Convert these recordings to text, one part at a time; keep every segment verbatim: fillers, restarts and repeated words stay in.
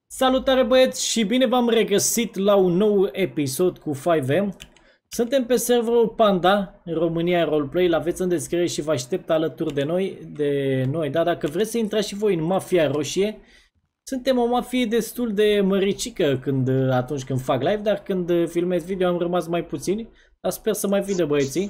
Salutare băieți și bine v-am regăsit la un nou episod cu cinci M. Suntem pe serverul Panda, în România Roleplay, l-aveți în descriere și vă aștept alături de noi, de noi. Da, dacă vreți să intrați și voi în Mafia Roșie, suntem o mafie destul de măricică când, atunci când fac live, dar când filmez video am rămas mai puțini, dar sper să mai vină băieții.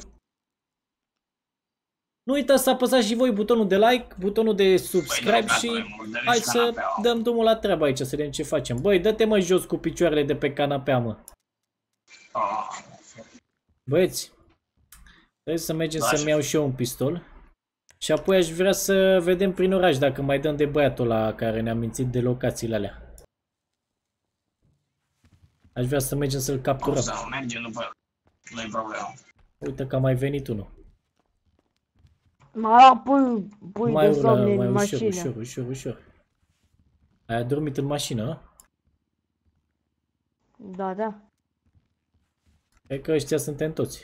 Nu uitați să apăsați și voi butonul de like, butonul de subscribe și hai să dăm drumul la treabă aici, să vedem ce facem. Băi, dă-te mă jos cu picioarele de pe canapea, mă. Băieți, trebuie să mergem să-mi iau și eu un pistol. Și apoi aș vrea să vedem prin oraș dacă mai dăm de băiatul ăla care ne-a mințit de locațiile alea. Aș vrea să mergem să-l capturăm. Nu-i problemă. Uite că a mai venit unul. Mă, pui, pui mai de somn în mai mașină. ușor, ușor, ușor, ușor. Ai adormit în mașină? Da, da. Cred că ăștia suntem toți.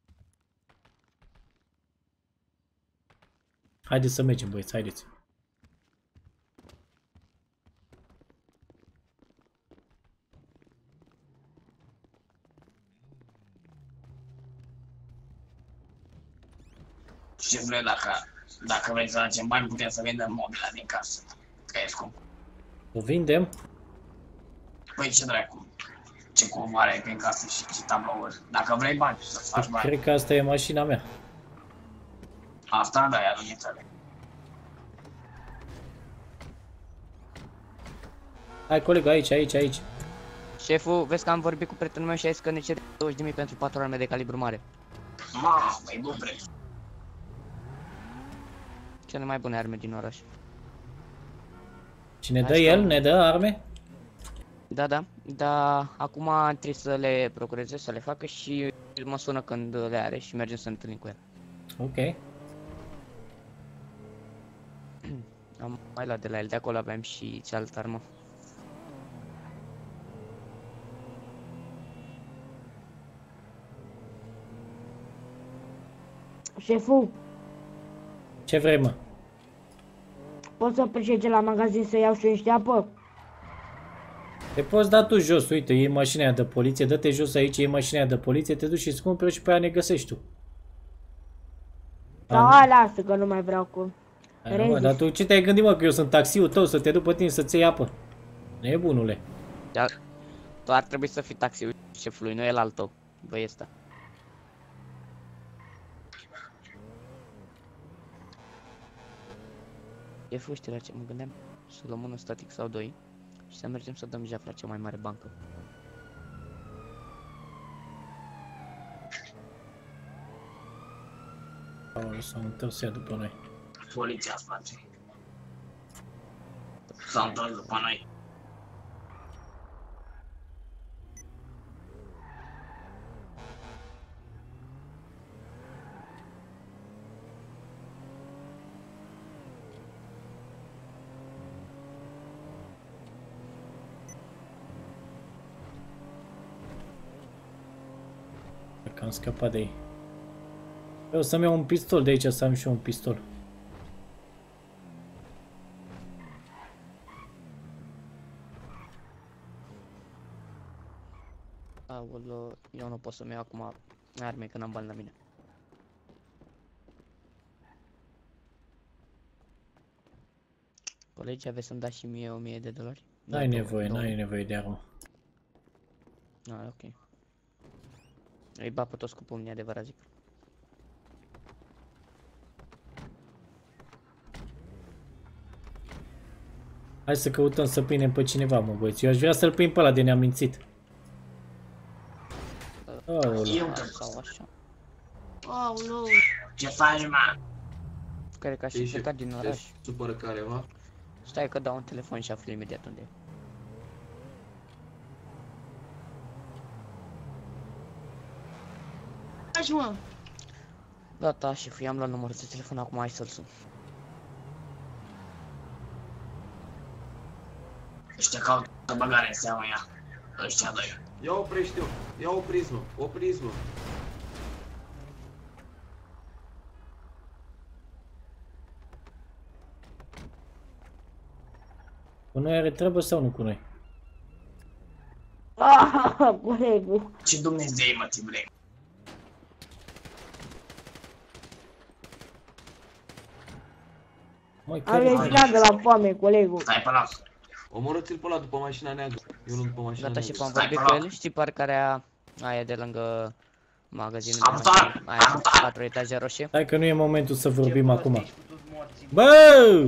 Haideți să mergem, băieți, haideți. Ce vrei, dacă, dacă vrei să facem bani, putem să vindem mobila din casă. Că e scump. O vindem? Păi ce dracu, ce comoare ai prin casă și ce tablouri. Dacă vrei bani, să faci bani. Cred că asta e mașina mea. Asta, da, ea nu înțeleg. Hai, colegă, aici, aici, aici. Șeful, vezi că am vorbit cu prietenul meu și a zis că ne cere douăzeci de mii pentru patru arme de calibru mare. Mamă, e bun preț. Cele mai bune arme din oraș. Și ne dă el? Ne dă arme? Da, da, dar acum trebuie să le procureze, să le facă și mă sună când le are și mergem să ne întâlnim cu el. Ok. Am mai luat de la el, de acolo aveam și cealaltă armă. Șeful, Ce vrei, mă? poți să pleci la magazin să iau și niște apă? Te poți da tu jos, uite, e mașina aia de poliție, dă-te jos aici, e mașina aia de poliție, te duci și îți cumperi și pe aia ne găsești tu. Da, lasă că nu mai vreau cu... Hai, mă, dar tu ce te-ai gândit, mă, că eu sunt taxiul tău, să te duc pe tine să-ți iei apă? Nebunule. Dar tu ar trebui să fii taxiul șefului, nu el al tău, băi ăsta. Șeful, știi la ce mă gândeam? Să luăm unul static sau doi și să mergem să dăm jaf la cea mai mare bancă. Aoleu, s-au întors ea după noi. Poliția face. S-au întors după noi. Că am scăpat de ei. Eu să-mi iau un pistol de aici, să am și eu un pistol. Aoleu, eu nu pot să-mi iau acum arme că n-am bani la mine. Colegi, aveți să-mi dați și mie o mie de dolari? N-ai nevoie, n-ai nevoie de armă. Ah, ok. Îi bat pe toți cu pumnii, adevărat zic. Hai să căutăm să prindem pe cineva, mă, băieți. Eu aș vrea să-l prind pe ăla de ne-a mințit. Aoleu. Eu te Sau așa. Aoleu. Ce faci, mă? Care ca și plecat din oraș. Supără careva? Stai că dau un telefon și aflu imediat unde e. Faci, mă. Gata, șeful, i-am luat numărul de telefon, acum hai să-l sun. Ăștia caută băgare în seama ea. Ăștia doi. Ia oprește-o, ia opriți-mă, opriți-mă. Cu noi are treabă sau nu cu noi? Ah, colegul. Ce Dumnezei, mă, Tibrei? Măi, Am că... lezinat de la foame, colegul. Stai pe las. Omorâți-l pe ăla după mașina neagră. Eu nu după mașina Gata, și neagră. am Stai vorbit pe cu loc. el, știi parcarea aia de lângă magazinul de Ajutor! mașini, aia cu Ajutor! patru etaje roșie. Hai că nu e momentul să vorbim acum. Bă!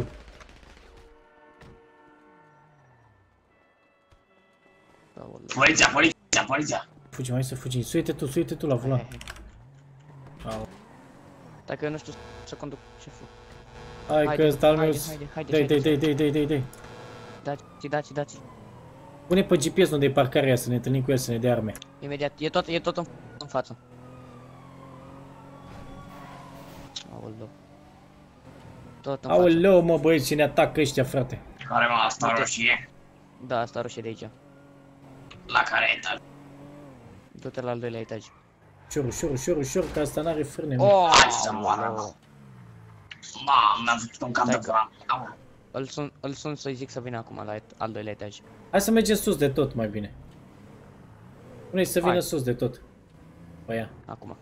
Aoleu. Poliția, poliția, poliția. Fugim, hai să fugim. Suite tu, suite tu la volan. Au. Dacă eu nu știu să conduc șeful. Hai Haide, că ăsta al meu... haide, haide, haide, Dai, dai, haide. dai, dai, dai, dai, dai. Dați, dați, dați. Pune pe G P S unde e parcarea, să ne întâlnim cu el, să ne dea arme. Imediat, e tot, e tot în, în față. Aoleu. Tot în față. Aoleu, mă băieți, ce ne atacă ăștia, frate. Care mă, asta roșie? Da, asta roșie de aici. La care etaj? Du-te la al doilea etaj. Ușor, ușor, ușor, ușor, că asta n-are frâne, mă. Oh, Hai să moară, mă. Mamă, mi-am făcut un cap de Stai că- volan. Au. îl sun, îl sun să-i zic să vină acum la et- al doilea etaj. Hai să mergem sus de tot, mai bine. Spune-i să vină Hai. sus de tot. Păi ia. Acum.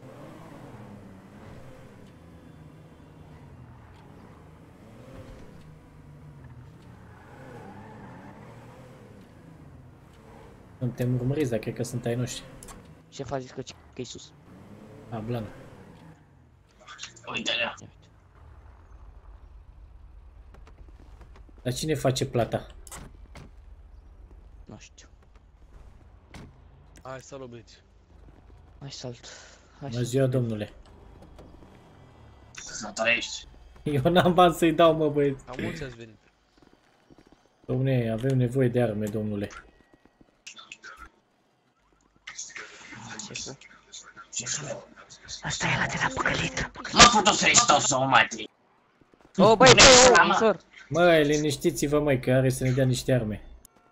Suntem urmăriți, dar cred că sunt ai noștri. Șef a zis că e sus. A, blan. Uite-le. Ia uite. Dar cine face plata? Nu știu. Hai, salut, băieți. Hai salt. Hai Bună ziua, domnule. Să trăiești. Eu n-am bani să-i dau, mă, băieți. Am mulți ați venit. Dom'le, avem nevoie de arme, domnule. șeful. Asta e la de la păcălit. Mă putu Hristos să o mai tri. Oh, băi, băi, oh, ușor. Măi, liniștiți-vă, măi, că are să ne dea niște arme.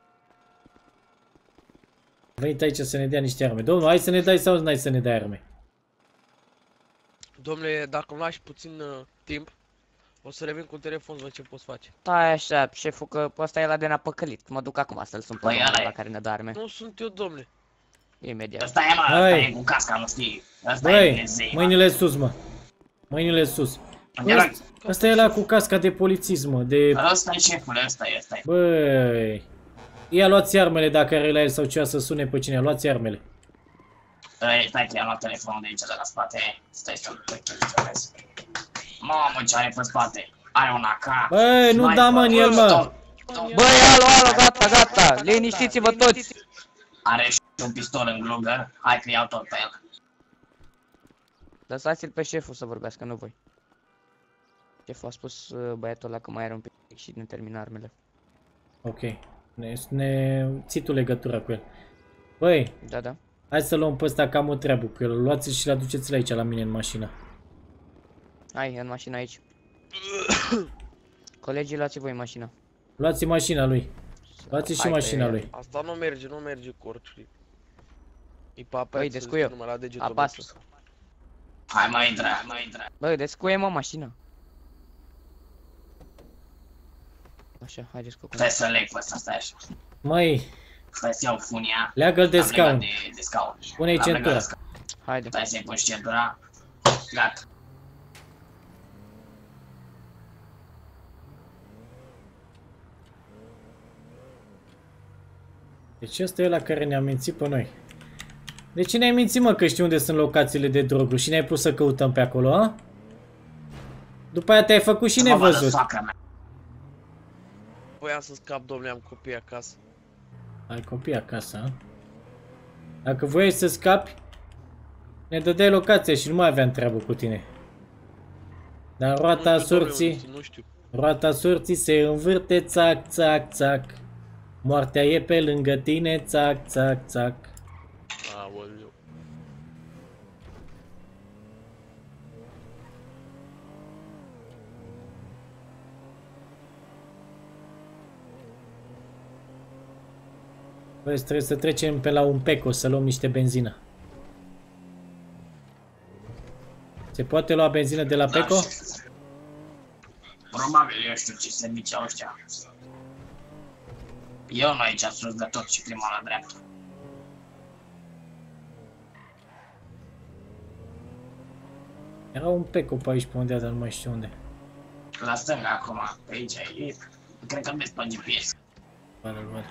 A venit aici să ne dea niște arme. Domnul, hai să ne dai sau n-ai să ne dai arme? Domnule, dacă îmi lași puțin uh, timp, o să revin cu telefon să văd ce poți face. Stai așa, șeful, că ăsta e la de n-a păcălit. Mă duc acum să-l sun pe Păi, domnul ăla e. la care ne dă arme. Nu sunt eu, domnule. Imediat. Ăsta e, mă, ăsta Hai. e cu casca, nu știi. Ăsta e Băi, Dumnezei, mă. mâinile sus, mă. Mâinile sus. Unde erai? Asta e ăla cu casca de polițism, mă, de... Ăsta e șeful, ăsta e, ăsta e. Băi... Ia luați armele dacă are la el sau ceva să sune pe cine, luați armele. Ei, stai că i-am luat telefonul de aici, de la spate. Stai să-l să vezi. Mamă, ce are pe spate? Are un A K. Băi, nu da, mă, în el, mă. Băi, alo, alo, gata, gata. Liniștiți-vă toți. Are și un pistol în glugă. Hai că iau tot pe el. Lăsați-l pe șeful să vorbească, nu voi. Șeful a spus uh, băiatul ăla că mai are un pic și ne termină armele. Ok. Ne, ne ții tu legătura cu el. Băi, Da, da. hai să luăm pe ăsta că am o treabă cu el. Luați-l și-l aduceți-l aici la mine în mașină. Hai, în mașină aici. Colegii, luați voi mașina. Luați mașina lui. Luați și Hai că mașina e- lui. Asta nu merge, nu merge cu orice. E pe apă, Păi, descuie. numai la degetul. Apasă. Hai, mai intră, mai intră. Băi, descuie mă mașina. Așa, haideți cu Stai să leg pe ăsta, stai așa. Măi, Stai să iau funia. leagă-l de L-am legat scaun. De, de scaun. Pune-i L-am legat centura. de scaun. Haide. Stai să-i pun și centura. Gata. Deci ăsta e ăla care ne-a mințit pe noi. De ce ne-ai mințit, mă, că știi unde sunt locațiile de droguri și ne-ai pus să căutăm pe acolo, a? După aia te-ai făcut și Să mă vadă nevăzut. soacra mea. Voiam să scap, domnule, am copii acasă. Ai copii acasă, a? Dacă voiai să scapi, ne dădeai locația și nu mai aveam treabă cu tine. Dar roata Nu știu, domnule, sorții, unde sunt, Nu știu. roata sorții se învârte, țac, țac, țac. Moartea e pe lângă tine, țac, țac, țac. Aoleu. Băi, trebuie să trecem pe la un peco să luăm niște benzină. Se poate lua benzină de la Da, peco? șef. Probabil, eu știu ce servicii au ăștia. Eu nu aici sus de tot și prima la dreapta. Era un peco pe aici pe undeva, dar nu mai știu unde. La stânga acum, pe aici, e... Cred că vezi pe G P S. Văd-l, văd.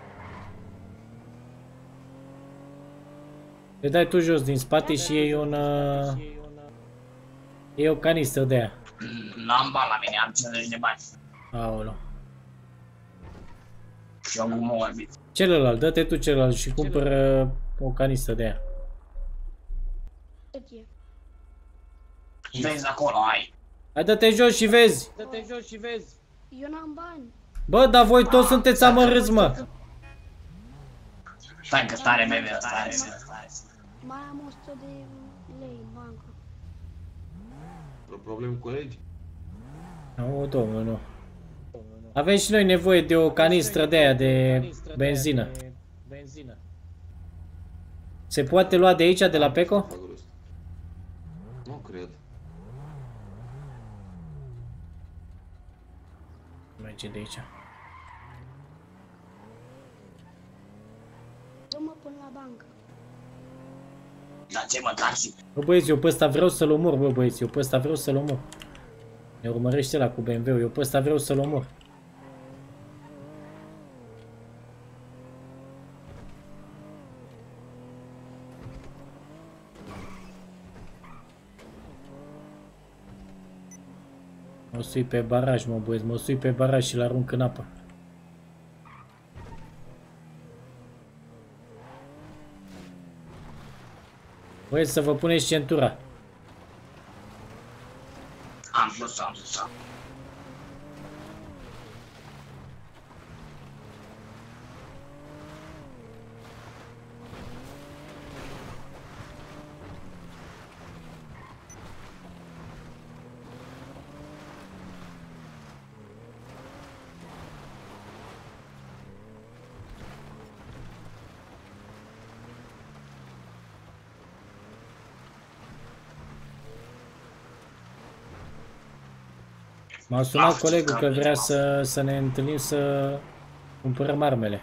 Te dai tu jos din spate și iei un... Uh... Iei o canistră de aia. N-am bani la mine, am cincizeci de bani. Aolo. Și o gumă orbit. Celălalt, dă-te tu celălalt și cumpără o canistră de aia. Vezi acolo, ai. Hai, dă-te jos și vezi! Dă-te jos și vezi. Eu n-am bani. Bă, dar voi toți sunteți amărâți, mă! Stai că stare bebe, stare bebe. Mai am o sută de lei în bancă. Vreo problemă cu colegi? Nu, domnul, nu. Avem și noi nevoie de o canistră de aia de benzină. Se poate lua de aici, de la Peco? Fac rost. Nu cred. Merge de aici. Dă-mă până la bancă. Dar ce mă, taxi? Bă, băieți, eu pe ăsta vreau să-l omor, bă, băieți, eu pe ăsta vreau să-l omor. Ne urmărește ăla cu B M W-ul, eu pe ăsta vreau să-l omor. Mă sui pe baraj, mă, băieți, mă sui pe baraj și l-arunc în apă. Băieți, să vă puneți centura. Am pus-o, am pus-o. M-a sunat colegul că vrea să, să ne întâlnim să cumpărăm armele.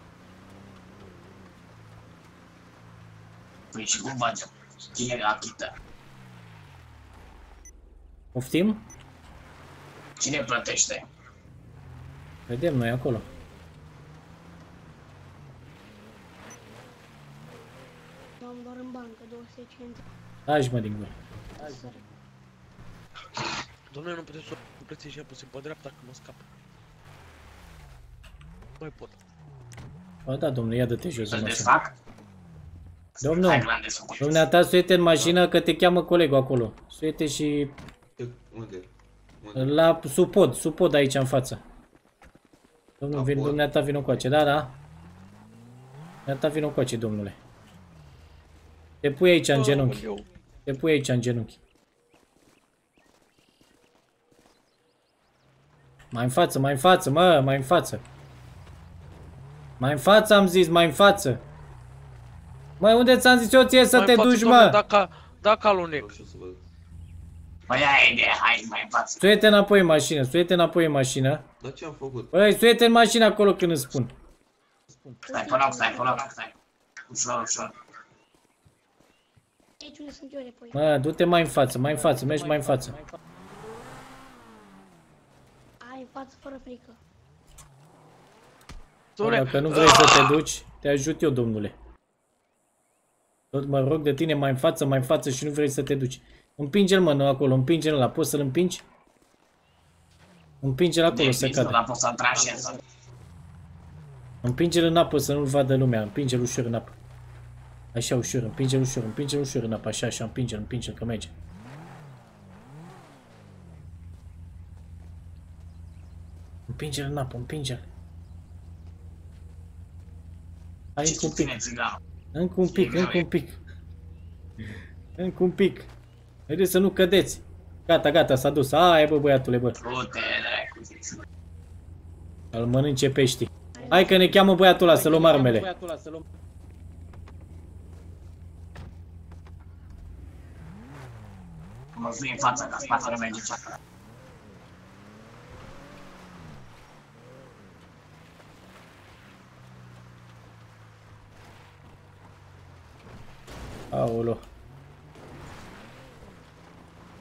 Păi și cum facem? Cine le achită? Poftim? Cine plătește? Vedem noi acolo. Am doar în bancă două sute cincizeci. Taci, mă, din gură. Domnule, nu puteți să o plătiți și apăsă pe dreapta că mă scap. Nu mai pot. Ba da, domnule, ia dă-te jos Să în te mașină. fac? Domnul, Hai, l-am desfăcut. dumneata, suiete în mașină că te cheamă colegul acolo. Suiete și Unde? Unde? la sub pod, sub pod aici în față. Domnul, vin, dumneata vină coace, da, da. Dumneata vină coace, domnule. Te pui aici în genunchi. Te pui aici în genunchi. Mai în față, mai în față, mă, mai în față. Mai în față am zis, mai în față. Măi, unde ți-am zis eu ție să Mai te în față, duci, domnule, mă? Dacă, dacă alunec. Nu știu să văd. Păi aia e de hai mai în față. Suiete înapoi în mașină, suiete înapoi în mașină. Dar ce am făcut? Băi, suiete în mașină acolo când îți spun. Stai pe loc, stai pe loc, stai. Ușor, ușor. Aici unde sunt eu de pui. Mă, du-te mai în față, mai în față, mergi mai în față. Ai în față fără frică. Bă, Domnule, dacă nu vrei să te duci, te ajut eu, domnule. Tot mă rog de tine mai în față, mai în față și nu vrei să te duci. Împinge-l, mă, nu acolo, împinge-l ăla, poți să-l împingi? Împinge-l acolo să Deci, nu cadă. l-am pus să-l tranșez. Împinge-l în apă să nu-l vadă lumea, împinge-l ușor în apă. Așa, ușor, împinge-l ușor, împinge-l ușor în apă, așa, așa, împinge-l, împinge-l, că merge. Împinge-l în apă, împinge-l. Hai, Ce încă un ține pic, țiganul? încă un pic, încă un pic. Încă un pic. Haideți să nu cădeți. Gata, gata, s-a dus. Hai, bă, băiatule, bă. Du-te, dracu, zici. Îl mănânce peștii. Hai că ne cheamă băiatul ăla să luăm armele. Mă zui în fața, ca spatele merge cealaltă. Aolo.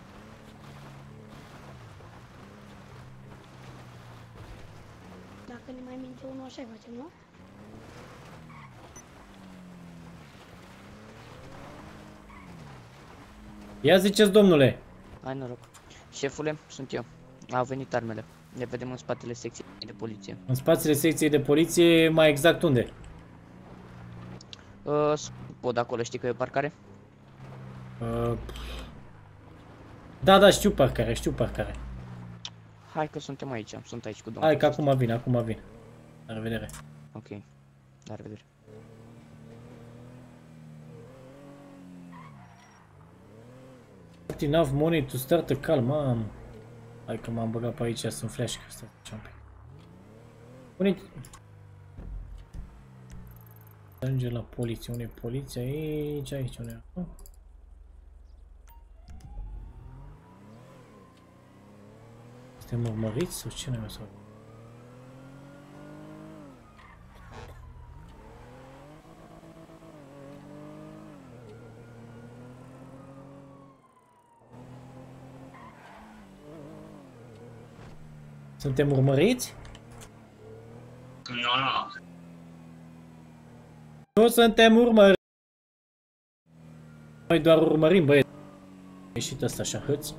Așa facem, nu? Ia ziceți, domnule. Hai noroc. Șefule, sunt eu. Au venit armele. Ne vedem în spatele secției de poliție. În spațiile secției de poliție, mai exact unde? Uh, pod acolo, știi că e o parcare? Uh, da, da, știu parcare, știu parcare. Hai că suntem aici, sunt aici cu domnul. Hai că acum vin, acum vin. La revedere. Ok, la revedere. Not enough money to start a call, mam. Hai că m-am băgat pe aici, sunt flash, că stai un pic. Pune... Ajunge la poliție, unde e poliția? Aici, aici, unde e? Suntem urmăriți sau ce ne-am sau? Suntem urmăriți? Nu, nu, Nu suntem urmăriți. Noi doar urmărim, băieți. A ieșit ăsta așa, hăț.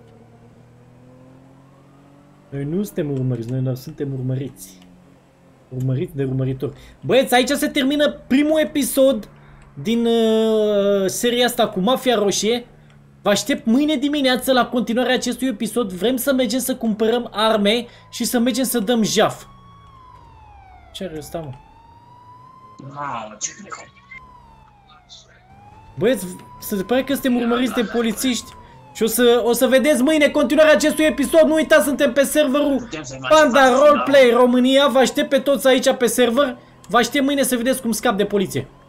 Noi nu suntem urmăriți, noi doar suntem urmăriți. Urmăriți de urmăritori. Băieți, aici se termină primul episod din uh, seria asta cu Mafia Roșie. Vă aștept mâine dimineață la continuarea acestui episod. Vrem să mergem să cumpărăm arme și să mergem să dăm jaf. Ce are ăsta, mă? Mamă, ce plecă. Băieți, se pare că suntem urmăriți de polițiști. Și o să, o să vedeți mâine continuarea acestui episod. Nu uitați, suntem pe serverul Panda Roleplay România. Vă aștept pe toți aici pe server. Vă aștept mâine să vedeți cum scap de poliție.